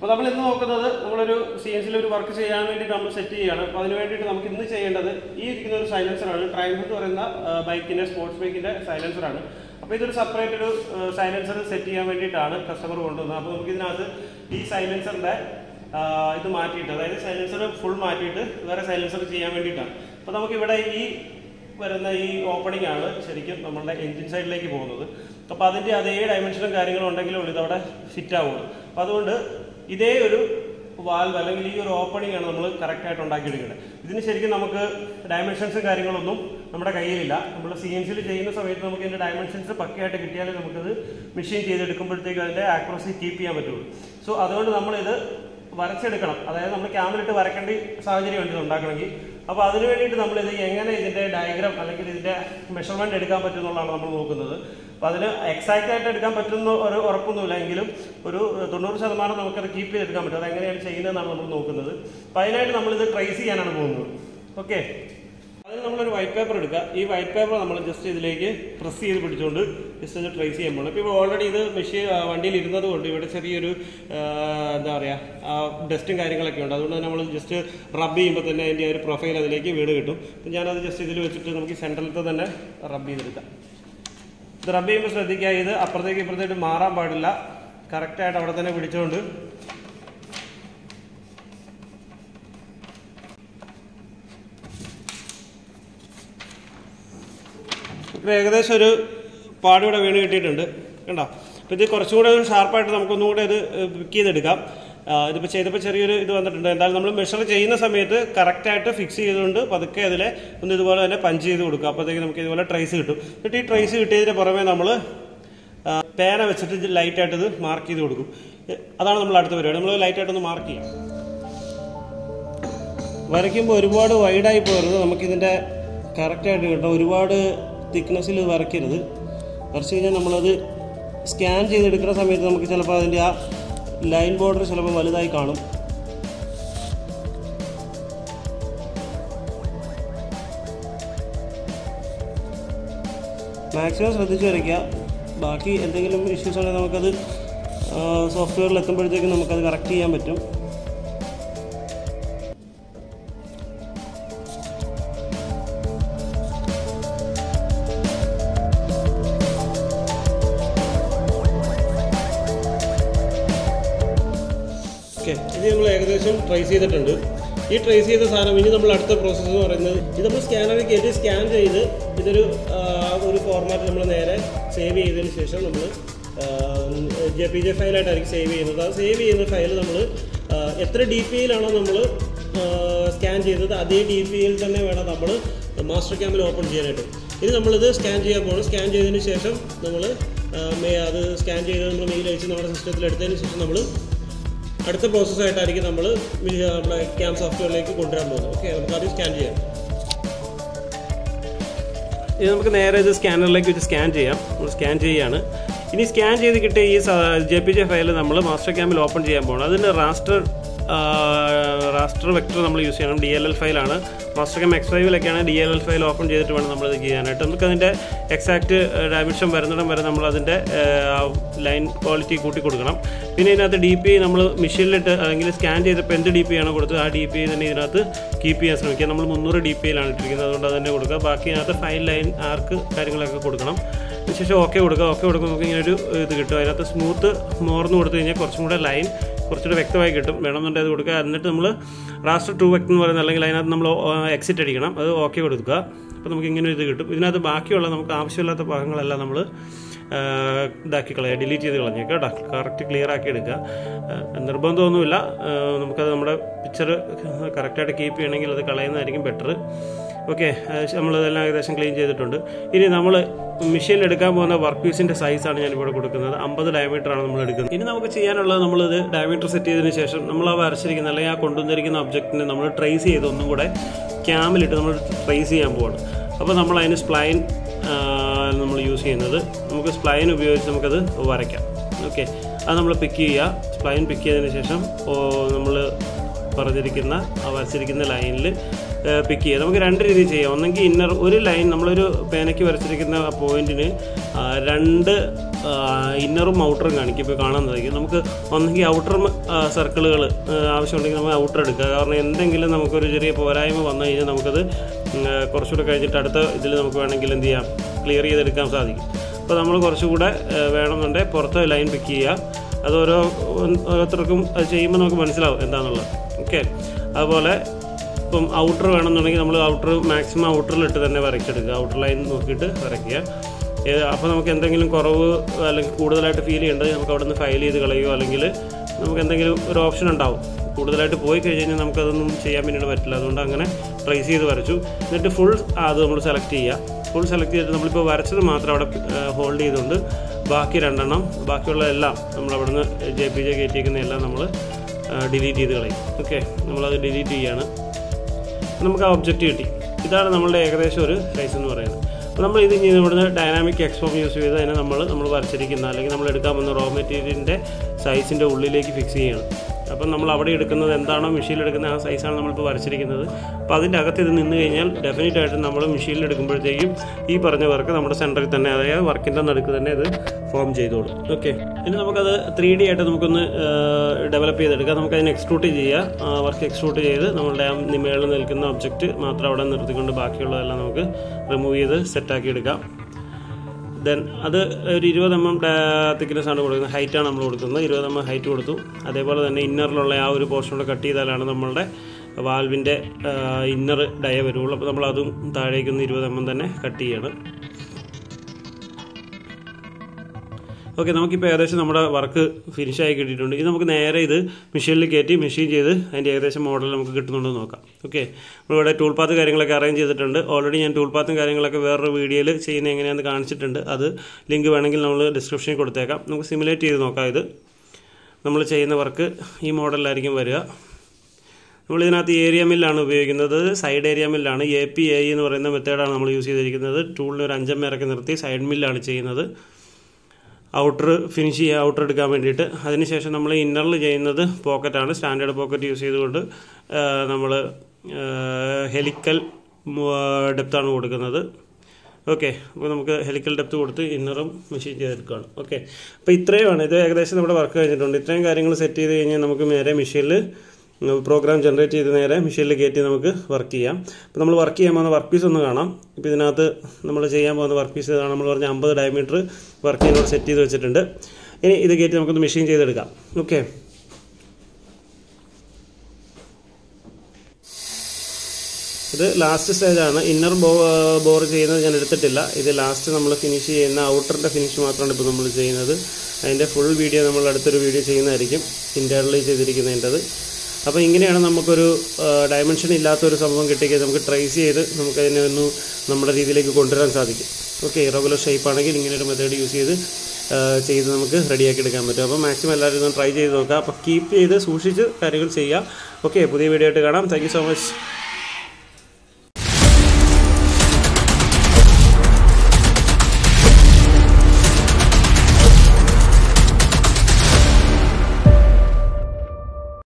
അപ്പോൾ നമ്മൾ ഇന്ന് നോക്കുന്നത് നമ്മളൊരു CNC ഒരു വർക്ക് ചെയ്യാൻ വേണ്ടിയിട്ട് നമ്മൾ സെറ്റ് ചെയ്യുകയാണ്. അപ്പോൾ അതിന് വേണ്ടിയിട്ട് നമുക്ക് ഇന്ന് ചെയ്യേണ്ടത് ഈ ഇരിക്കുന്ന ഒരു സൈലൻസറാണ്. ട്രയംഫ് എന്ന് പറയുന്ന ബൈക്കിൻ്റെ സ്പോർട്സ് ബൈക്കിൻ്റെ സൈലൻസറാണ്. അപ്പോൾ ഇതൊരു സെപ്പറേറ്റ് ഒരു സൈലൻസർ സെറ്റ് ചെയ്യാൻ വേണ്ടിയിട്ടാണ് കസ്റ്റമർ കൊണ്ടുവന്നത്. അപ്പോൾ നമുക്ക് ഇതിനകത്ത് ഈ സൈലൻസറിൻ്റെ ഇത് മാറ്റിയിട്ട്, അതായത് സൈലൻസർ ഫുൾ മാറ്റിയിട്ട് വേറെ സൈലൻസർ ചെയ്യാൻ വേണ്ടിയിട്ടാണ്. അപ്പോൾ നമുക്കിവിടെ ഈ വരുന്ന ഈ ഓപ്പണിംഗ് ആണ് ശരിക്കും നമ്മളുടെ എൻജിൻ സൈഡിലേക്ക് പോകുന്നത്. അപ്പോൾ അതിൻ്റെ അതേ ഡയമെൻഷനും കാര്യങ്ങളും ഉണ്ടെങ്കിലും ഉള്ളൂ ഇതവിടെ ഫിറ്റ് ആവുള്ളൂ. അപ്പോൾ അതുകൊണ്ട് ഇതേ ഒരു വാൽവ് അല്ലെങ്കിൽ ഈ ഒരു ഓപ്പണിംഗ് ആണ് നമ്മൾ കറക്റ്റായിട്ട് ഉണ്ടാക്കിയെടുക്കേണ്ടത്. ഇതിന് ശരിക്കും നമുക്ക് ഡയമെൻഷൻസും കാര്യങ്ങളൊന്നും നമ്മുടെ കയ്യിലില്ല. നമ്മൾ CNCയിൽ ചെയ്യുന്ന സമയത്ത് നമുക്ക് ഇതിൻ്റെ ഡയമെൻഷൻസ് പക്കയായിട്ട് കിട്ടിയാലേ നമുക്കത് മെഷീൻ ചെയ്തെടുക്കുമ്പോഴത്തേക്കും അതിൻ്റെ ആക്യുറസി കീപ്പ് ചെയ്യാൻ പറ്റുള്ളൂ. സോ അതുകൊണ്ട് നമ്മളിത് വരച്ചെടുക്കണം. അതായത് നമ്മൾ ക്യാമിലിട്ട് വരക്കേണ്ട സാഹചര്യം ഉണ്ട് ഉണ്ടാക്കണമെങ്കിൽ. അപ്പോൾ അതിന് വേണ്ടിയിട്ട് നമ്മളിത് എങ്ങനെ ഇതിൻ്റെ ഡയഗ്രാം അല്ലെങ്കിൽ ഇതിൻ്റെ മെഷർമെൻറ്റ് എടുക്കാൻ പറ്റും എന്നുള്ളതാണ് നമ്മൾ നോക്കുന്നത്. അപ്പോൾ അതിന് എക്സാക്റ്റ് ആയിട്ട് എടുക്കാൻ പറ്റുന്ന ഒരു ഉറപ്പൊന്നുമില്ല, എങ്കിലും ഒരു 90% നമുക്കത് കീപ്പ് ചെയ്തെടുക്കാൻ പറ്റും. അതെങ്ങനെയാണ് ചെയ്യുന്നതെന്നാണ് നമ്മൾ നോക്കുന്നത്. അപ്പോൾ അതിനായിട്ട് നമ്മളിത് ട്രേസ് ചെയ്യാനാണ് പോകുന്നത്. ഓക്കെ, അതിന് നമ്മളൊരു വൈറ്റ് പേപ്പർ എടുക്കുക. ഈ വൈറ്റ് പേപ്പർ നമ്മൾ ജസ്റ്റ് ഇതിലേക്ക് പ്രസ് ചെയ്ത് പിടിച്ചുകൊണ്ട് ജസ്റ്റ് അത് ട്രേസ് ചെയ്യാൻ പോകണം. ഇപ്പോൾ ഓൾറെഡി ഇത് മെഷീൻ വണ്ടിയിൽ ഇരുന്നത് കൊണ്ട് ഇവിടെ ചെറിയൊരു എന്താ പറയുക ഡസ്റ്റും കാര്യങ്ങളൊക്കെ ഉണ്ട്. അതുകൊണ്ട് തന്നെ നമ്മൾ ജസ്റ്റ് റബ്ബ് ചെയ്യുമ്പോൾ തന്നെ അതിൻ്റെ ഒരു പ്രൊഫൈൽ അതിലേക്ക് വീട് കിട്ടും. അപ്പോൾ ഞാനത് ജസ്റ്റ് ഇതിൽ വെച്ചിട്ട് നമുക്ക് സെൻട്രലത്തെ തന്നെ റബ്ബ് ചെയ്തെടുക്കാം. ഇത് റബ്ബ് ചെയ്യുമ്പോൾ ശ്രദ്ധിക്കുക, ഇത് അപ്പുറത്തേക്ക് ഇപ്പുറത്തേക്ക് മാറാൻ പാടില്ല. കറക്റ്റായിട്ട് അവിടെ തന്നെ പിടിച്ചുകൊണ്ട് ഏകദേശം ഒരു പാടിവിടെ വീണ് കിട്ടിയിട്ടുണ്ട് കണ്ടോ. അപ്പോൾ ഇത് കുറച്ചും കൂടെ ഒരു ഷാർപ്പായിട്ട് നമുക്കൊന്നും കൂടെ ഇത് പിക്ക് ചെയ്തെടുക്കാം. ഇതിപ്പോൾ ചെയ്തപ്പോൾ ചെറിയൊരു ഇത് വന്നിട്ടുണ്ട്. എന്തായാലും നമ്മൾ മെഷർ ചെയ്യുന്ന സമയത്ത് കറക്റ്റായിട്ട് ഫിക്സ് ചെയ്തുകൊണ്ട് പതുക്കെ അതിൽ ഒന്ന് ഇതുപോലെ തന്നെ പഞ്ച് ചെയ്ത് കൊടുക്കുക. അപ്പോഴത്തേക്ക് നമുക്ക് ഇതുപോലെ ട്രേസ് കിട്ടും. എന്നിട്ട് ഈ ട്രേസ് കിട്ടിയതിന് പുറമെ നമ്മൾ പേന വെച്ചിട്ട് ലൈറ്റായിട്ട് ഇത് മാർക്ക് ചെയ്ത് കൊടുക്കും. അതാണ് നമ്മൾ അടുത്ത പരിപാടി. നമ്മൾ ലൈറ്റായിട്ടൊന്ന് മാർക്ക് ചെയ്യാം. വരയ്ക്കുമ്പോൾ ഒരുപാട് വൈഡായി പോകരുത്. നമുക്കിതിൻ്റെ കറക്റ്റായിട്ട് കിട്ടും. ഒരുപാട് തിക്നെസ്സിൽ വരയ്ക്കരുത്. വരച്ച് കഴിഞ്ഞാൽ നമ്മളത് സ്കാൻ ചെയ്തെടുക്കുന്ന സമയത്ത് നമുക്ക് ചിലപ്പോൾ അതിൻ്റെ ആ ലൈൻ ബോർഡർ ചിലപ്പോൾ വലുതായി കാണും. മാക്സിമം ശ്രദ്ധിച്ച് വരയ്ക്കുക. ബാക്കി എന്തെങ്കിലും ഇഷ്യൂസ് ഉണ്ടെങ്കിൽ നമുക്കത് സോഫ്റ്റ്വെയറിൽ എത്തുമ്പോഴത്തേക്കും നമുക്കത് കറക്റ്റ് ചെയ്യാൻ പറ്റും. ഓക്കെ, ഇത് നമ്മൾ ഏകദേശം ട്രേസ് ചെയ്തിട്ടുണ്ട്. ഈ ട്രേസ് ചെയ്ത സാധനം ഇനി നമ്മൾ അടുത്ത പ്രോസസ്സ് എന്ന് പറയുന്നത്, ഇത് നമ്മൾ സ്കാനറിൽ കയറ്റി സ്കാൻ ചെയ്ത് ഇതൊരു ഫോർമാറ്റ് നമ്മൾ നേരെ സേവ് ചെയ്തതിന് ശേഷം നമ്മൾ JPG ഫയലായിട്ടായിരിക്കും സേവ് ചെയ്യുന്നത്. ആ സേവ് ചെയ്യുന്ന ഫയൽ നമ്മൾ എത്ര DPയിലാണോ നമ്മൾ സ്കാൻ ചെയ്തത് അതേ DPയിൽ തന്നെ വേണം നമ്മൾ മാസ്റ്റർ ക്യാമിൽ ഓപ്പൺ ചെയ്യാനായിട്ട്. ഇനി നമ്മളിത് സ്കാൻ ചെയ്യാൻ പോകണം. സ്കാൻ ചെയ്തതിന് ശേഷം നമ്മൾ അത് സ്കാൻ ചെയ്ത് നമ്മൾ മെയിൽ അയച്ച് നമ്മുടെ സിസ്റ്റത്തിൽ എടുത്തതിന് ശേഷം നമ്മൾ അടുത്ത പ്രോസസ്സായിട്ടായിരിക്കും നമ്മൾ നമ്മുടെ ക്യാം സോഫ്റ്റ്വെയറിലേക്ക് കൊണ്ടുവരാൻ പോകുന്നത്. ഓക്കെ, നമുക്ക് ആദ്യം സ്കാൻ ചെയ്യാം. ഇത് നമുക്ക് നേരെ ഇത് സ്കാനറിലേക്ക് വെച്ച് സ്കാൻ ചെയ്യാം. നമ്മൾ സ്കാൻ ചെയ്യുകയാണ്. ഇനി സ്കാൻ ചെയ്ത് കിട്ടിയ ഈ JPG ഫയൽ നമ്മൾ മാസ്റ്റർ ക്യാമിൽ ഓപ്പൺ ചെയ്യാൻ പോകണം. അതിന് റാസ്റ്റർ വെക്ടർ നമ്മൾ യൂസ് ചെയ്യണം. DLL ഫയലാണ്. മാസ്റ്റർ ക്യാം X5-ലൊക്കെയാണ് DLL ഫയൽ ഓപ്പൺ ചെയ്തിട്ട് വേണം നമ്മളിത് ചെയ്യാനായിട്ട്. നമുക്കതിൻ്റെ എക്സാക്റ്റ് ഡയമെൻഷൻ വരുന്നിടം വരെ നമ്മളതിൻ്റെ ലൈൻ ക്വാളിറ്റി കൂട്ടി കൊടുക്കണം. പിന്നെ ഇതിനകത്ത് DP നമ്മൾ മെഷീനിലിട്ട് അല്ലെങ്കിൽ സ്കാൻ ചെയ്തപ്പോൾ എന്ത് DP ആണോ കൊടുത്തത് ആ DP തന്നെ ഇതിനകത്ത് കീപ്പ് ചെയ്യാൻ ശ്രമിക്കുക. നമ്മൾ 300 DPയിലാണ് ഇട്ടിരിക്കുന്നത്, അതുകൊണ്ട് അത് തന്നെ കൊടുക്കുക. ബാക്കി ഇതിനകത്ത് ഫൈൻ ലൈൻ ആർക്ക് കാര്യങ്ങളൊക്കെ കൊടുക്കണം. അതിനുശേഷം ഓക്കെ കൊടുക്കുക. ഓക്കെ കൊടുക്കുമ്പോൾ നമുക്ക് ഇങ്ങനെ ഒരു ഇത് കിട്ടും. അതിനകത്ത് സ്മൂത്ത് മോർന്ന് കൊടുത്തു കഴിഞ്ഞാൽ കുറച്ചും കൂടെ ലൈൻ കുറച്ചുകൂടെ വ്യക്തമായി കിട്ടും. വേണമെന്നുണ്ടെങ്കിൽ അത് കൊടുക്കുക. എന്നിട്ട് നമ്മൾ റാസ്റ്റർ 2 വെക്ടർ എന്ന് പറയുന്നത്, അല്ലെങ്കിൽ അതിനകത്ത് നമ്മൾ എക്സിറ്റ് അടിക്കണം. അത് ഓക്കെ കൊടുക്കുക. അപ്പോൾ നമുക്ക് ഇങ്ങനെ ഇത് കിട്ടും. ഇതിനകത്ത് ബാക്കിയുള്ള നമുക്ക് ആവശ്യമില്ലാത്ത ഭാഗങ്ങളെല്ലാം നമ്മൾ ഇതാക്കി കളയുക, ഡിലീറ്റ് ചെയ്ത് കളഞ്ഞേക്കുക കേട്ടോ. കറക്റ്റ് ക്ലിയർ ആക്കി എടുക്കുക. നിർബന്ധമൊന്നുമില്ല. നമുക്കത് നമ്മുടെ പിക്ചർ കറക്റ്റായിട്ട് കീപ്പ് ചെയ്യണമെങ്കിൽ അത് കളയുന്നതായിരിക്കും ബെറ്റർ. ഓക്കെ, നമ്മളിതെല്ലാം ഏകദേശം ക്ലീൻ ചെയ്തിട്ടുണ്ട്. ഇനി നമ്മൾ മെഷീനിൽ എടുക്കാൻ പോകുന്ന വർക്ക് പീസിൻ്റെ സൈസാണ് ഞാനിവിടെ കൊടുക്കുന്നത്. 50 ഡയമീറ്ററാണ് നമ്മൾ എടുക്കുന്നത്. ഇനി നമുക്ക് ചെയ്യാനുള്ളത്, നമ്മളിത് ഡയമീറ്റർ സെറ്റ് ചെയ്തതിന് ശേഷം നമ്മൾ ആ വരച്ചിരിക്കുന്ന അല്ലെങ്കിൽ ആ കൊണ്ടുവന്നിരിക്കുന്ന ഒബ്ജക്റ്റിനെ നമ്മൾ ട്രേസ് ചെയ്ത് ഒന്നും കൂടെ ക്യാമിലിട്ട് നമ്മൾ ട്രേസ് ചെയ്യാൻ പോവാണ്. അപ്പോൾ നമ്മൾ അതിന് സ്പ്ലൈൻ നമ്മൾ യൂസ് ചെയ്യുന്നത്. നമുക്ക് സ്പ്ലൈൻ ഉപയോഗിച്ച് നമുക്കത് വരയ്ക്കാം. ഓക്കെ, അത് നമ്മൾ പിക്ക് ചെയ്യുക. സ്പ്ലൈൻ പിക്ക് ചെയ്തതിന് ശേഷം നമ്മൾ പറഞ്ഞിരിക്കുന്ന ആ വരച്ചിരിക്കുന്ന ലൈനിൽ പിക്ക് ചെയ്യുക. നമുക്ക് രണ്ട് രീതിയിൽ ചെയ്യാം. ഒന്നെങ്കിൽ ഇന്നർ ഒരു ലൈൻ നമ്മളൊരു പേനയ്ക്ക് വരച്ചിരിക്കുന്ന പോയിന്റിന് രണ്ട് ഇന്നറും ഔട്ടറും കാണിക്കും. ഇപ്പോൾ കാണാൻ സാധിക്കും. നമുക്ക് ഒന്നെങ്കിൽ ഔട്ടർ സർക്കിളുകൾ ആവശ്യമുണ്ടെങ്കിൽ നമ്മൾ ഔട്ടർ എടുക്കുക. കാരണം എന്തെങ്കിലും നമുക്കൊരു ചെറിയ പോരായ്മ വന്നു കഴിഞ്ഞാൽ നമുക്കത് കുറച്ചുകൂടെ കഴിഞ്ഞിട്ട് അടുത്ത ഇതിൽ നമുക്ക് വേണമെങ്കിൽ എന്ത് ചെയ്യാം, ക്ലിയർ ചെയ്തെടുക്കാൻ സാധിക്കും. അപ്പോൾ നമ്മൾ കുറച്ചുകൂടെ വേണമെന്നുണ്ടെങ്കിൽ പുറത്ത് ലൈൻ പിക്ക് ചെയ്യുക. അത് ഓരോരുത്തർക്കും അത് ചെയ്യുമ്പോൾ നമുക്ക് മനസ്സിലാവും എന്താണെന്നുള്ളത്. ഓക്കെ, അതുപോലെ ഇപ്പം ഔട്ടർ വേണമെന്നുണ്ടെങ്കിൽ നമ്മൾ ഔട്ടർ മാക്സിമം ഔട്ടറിലിട്ട് തന്നെ വരയ്ക്കെടുക്കുക. ഔട്ടർ ലൈൻ നോക്കിയിട്ട് വരയ്ക്കുക. അപ്പോൾ നമുക്ക് എന്തെങ്കിലും കുറവ് അല്ലെങ്കിൽ കൂടുതലായിട്ട് ഫീൽ ചെയ്യേണ്ടത് നമുക്ക് അവിടെ നിന്ന് ഫയൽ ചെയ്ത് കളയുകയോ അല്ലെങ്കിൽ നമുക്ക് എന്തെങ്കിലും ഒരു ഓപ്ഷൻ ഉണ്ടാവും. കൂടുതലായിട്ട് പോയി കഴിഞ്ഞാൽ നമുക്കതൊന്നും ചെയ്യാൻ പിന്നീട് പറ്റില്ല. അതുകൊണ്ട് അങ്ങനെ ട്രേസ് ചെയ്ത് വരച്ചു. എന്നിട്ട് ഫുൾ അത് നമ്മൾ സെലക്ട് ചെയ്യുക. ഫുൾ സെലക്ട് ചെയ്തിട്ട് നമ്മളിപ്പോൾ വരച്ചത് മാത്രം അവിടെ ഹോൾഡ് ചെയ്തുകൊണ്ട് ബാക്കി രണ്ടെണ്ണം, ബാക്കിയുള്ള എല്ലാം നമ്മളവിടെ നിന്ന് JPG കയറ്റിയിരിക്കുന്ന എല്ലാം നമ്മൾ ഡിലീറ്റ് ചെയ്ത് കളയും. ഓക്കെ, നമ്മളത് ഡിലീറ്റ് ചെയ്യുകയാണ്. നമുക്ക് ആ ഒബ്ജക്റ്റ് കിട്ടി. ഇതാണ് നമ്മളുടെ ഏകദേശം ഒരു സൈസ് എന്ന് പറയുന്നത്. അപ്പോൾ നമ്മൾ ഇത് ഇവിടുന്ന് ഡൈനാമിക് എക്സ്പോം യൂസ് ചെയ്ത് അതിനെ നമ്മൾ വരച്ചിരിക്കുന്ന അല്ലെങ്കിൽ നമ്മൾ എടുക്കാൻ വന്ന റോ മെറ്റീരിയലിൻ്റെ സൈസിൻ്റെ ഉള്ളിലേക്ക് ഫിക്സ് ചെയ്യണം. അപ്പം നമ്മൾ അവിടെ എടുക്കുന്നത് എന്താണോ മെഷീനിൽ എടുക്കുന്ന ആ സൈസാണ് നമ്മളിപ്പോൾ വരച്ചിരിക്കുന്നത്. അപ്പോൾ അതിൻ്റെ അകത്ത് ഇത് നിന്ന് കഴിഞ്ഞാൽ ഡെഫിനറ്റായിട്ടും നമ്മൾ മെഷീനിൽ എടുക്കുമ്പോഴത്തേക്കും ഈ പറഞ്ഞ വർക്ക് നമ്മുടെ സെൻറ്ററിൽ തന്നെ, അതായത് വർക്കിൻ്റെ നടുക്ക് തന്നെ ഇത് ഫോം ചെയ്തോളും. ഓക്കെ, ഇനി നമുക്കത് 3D ആയിട്ട് നമുക്കൊന്ന് ഡെവലപ്പ് ചെയ്തെടുക്കാം. നമുക്കതിന് എക്സ്ട്രൂട്ട് ചെയ്യുക. വർക്ക് എക്സ്ട്രൂട്ട് ചെയ്ത് നമ്മളുടെ ആ മേളിൽ നിൽക്കുന്ന ഒബ്ജക്റ്റ് മാത്രം അവിടെ നിർത്തിക്കൊണ്ട് ബാക്കിയുള്ളതെല്ലാം നമുക്ക് റിമൂവ് ചെയ്ത് സെറ്റാക്കി എടുക്കാം. ദെൻ അത് ഒരു 20 mm തിക്നെസ് ആണ് കൊടുക്കുന്നത്, ഹൈറ്റാണ് നമ്മൾ കൊടുക്കുന്നത്. 20 mm ഹൈറ്റ് കൊടുത്തു. അതേപോലെ തന്നെ ഇന്നറിലുള്ള ആ ഒരു പോർഷൻ കൂടെ കട്ട് ചെയ്താലാണ് നമ്മളുടെ വാൽവിൻ്റെ ഇന്നർ ഡയ വരുള്ളൂ. അപ്പോൾ നമ്മളതും താഴേക്കൊന്ന് 20 mm തന്നെ കട്ട് ചെയ്യണം. ഓക്കെ, നമുക്കിപ്പോൾ ഏകദേശം നമ്മുടെ വർക്ക് ഫിനിഷായി കിട്ടിയിട്ടുണ്ട്. ഇത് നമുക്ക് നേരെ ഇത് മെഷീനിൽ കയറ്റി മെഷീൻ ചെയ്ത് അതിൻ്റെ ഏകദേശം മോഡൽ നമുക്ക് കിട്ടുന്നുണ്ടെന്ന് നോക്കാം. ഓക്കെ, നമ്മളിവിടെ ടൂൾ പാത്ത് കാര്യങ്ങളൊക്കെ അറേഞ്ച് ചെയ്തിട്ടുണ്ട്. ഓൾറെഡി ഞാൻ ടൂൾ പാത്തും കാര്യങ്ങളൊക്കെ വേറൊരു വീഡിയോയിൽ ചെയ്യുന്നത് എങ്ങനെയാണെന്ന് കാണിച്ചിട്ടുണ്ട്. അത് ലിങ്ക് വേണമെങ്കിൽ നമ്മൾ ഡിസ്ക്രിപ്ഷനിൽ കൊടുത്തേക്കാം. നമുക്ക് സിമുലേറ്റ് ചെയ്ത് നോക്കാം. ഇത് നമ്മൾ ചെയ്യുന്ന വർക്ക് ഈ മോഡലിലായിരിക്കും വരിക. നമ്മളിതിനകത്ത് ഏരിയ മില്ലാണ് ഉപയോഗിക്കുന്നത്. Side area മില്ലാണ്. API എന്ന് പറയുന്ന മെത്തേഡാണ് നമ്മൾ യൂസ് ചെയ്തിരിക്കുന്നത്. ടൂളിന് ഒരു 5 mm ഇറക്കി നിർത്തി സൈഡ് മില്ലാണ് ചെയ്യുന്നത്. ഔട്ടർ ഫിനിഷ് ചെയ്യുക, ഔട്ടർ എടുക്കാൻ വേണ്ടിയിട്ട്. അതിനുശേഷം നമ്മൾ ഇന്നറിൽ ചെയ്യുന്നത് പോക്കറ്റാണ്. സ്റ്റാൻഡേർഡ് പോക്കറ്റ് യൂസ് ചെയ്തുകൊണ്ട് നമ്മൾ ഹെലിക്കൽ ഡെപ്താണ് കൊടുക്കുന്നത്. ഓക്കെ, അപ്പോൾ നമുക്ക് ഹെലിക്കൽ ഡെപ്ത് കൊടുത്ത് ഇന്നറും മെഷീൻ ചെയ്തെടുക്കുകയാണ്. ഓക്കെ, അപ്പോൾ ഇത്രയുമാണ്. ഇത് ഏകദേശം നമ്മുടെ വർക്ക് കഴിഞ്ഞിട്ടുണ്ട്. ഇത്രയും കാര്യങ്ങൾ സെറ്റ് ചെയ്ത് കഴിഞ്ഞാൽ നമുക്ക് നേരെ മെഷീനിൽ പ്രോഗ്രാം ജനറേറ്റ് ചെയ്ത് നേരെ മെഷീനിൽ കയറ്റി നമുക്ക് വർക്ക് ചെയ്യാം. അപ്പോൾ നമ്മൾ വർക്ക് ചെയ്യാൻ പോകുന്ന വർക്ക് പീസ് ഒന്ന് കാണാം. ഇപ്പോൾ ഇതിനകത്ത് നമ്മൾ ചെയ്യാൻ പോകുന്ന വർക്ക് പീസ് ഇതാണ്. നമ്മൾ പറഞ്ഞ 50 ഡയമീറ്റർ വർക്ക് ചെയ്യാനോട് സെറ്റ് ചെയ്ത് വെച്ചിട്ടുണ്ട്. ഇനി ഇത് കയറ്റി നമുക്കൊന്ന് മെഷീൻ ചെയ്തെടുക്കാം. ഓക്കെ, ഇത് ലാസ്റ്റ് സ്റ്റേജാണ്. ഇന്നർ ബോർ ചെയ്യുന്നത് ഞാൻ എടുത്തിട്ടില്ല. ഇത് ലാസ്റ്റ് നമ്മൾ ഫിനിഷ് ചെയ്യുന്ന ഔട്ടറിൻ്റെ ഫിനിഷ് മാത്രമാണ് ഇപ്പോൾ നമ്മൾ ചെയ്യുന്നത്. അതിൻ്റെ ഫുൾ വീഡിയോ നമ്മൾ അടുത്തൊരു വീഡിയോ ചെയ്യുന്നതായിരിക്കും, ഇൻറ്റേർണലി ചെയ്തിരിക്കുന്നതിൻ്റെത്. അപ്പോൾ ഇങ്ങനെയാണ് നമുക്കൊരു ഡയമെൻഷൻ ഇല്ലാത്തൊരു സംഭവം കിട്ടിയാൽ നമുക്ക് ട്രേസ് ചെയ്ത് നമുക്കതിനെ ഒന്ന് നമ്മുടെ രീതിയിലേക്ക് കൊണ്ടുവരാൻ സാധിക്കും. ഓക്കെ, ഇറഗുലർ ഷേപ്പ് ആണെങ്കിൽ ഇങ്ങനെ ഒരു മെത്തേഡ് യൂസ് ചെയ്ത് നമുക്ക് റെഡിയാക്കി എടുക്കാൻ പറ്റും. അപ്പോൾ മാക്സിമം എല്ലാവരും ഒന്ന് ട്രൈ ചെയ്ത് നോക്കുക. അപ്പോൾ കീപ്പ് ചെയ്ത് സൂക്ഷിച്ച് കാര്യങ്ങൾ ചെയ്യുക. ഓക്കെ, പുതിയ വീഡിയോ ആയിട്ട് കാണാം. Thank you so much.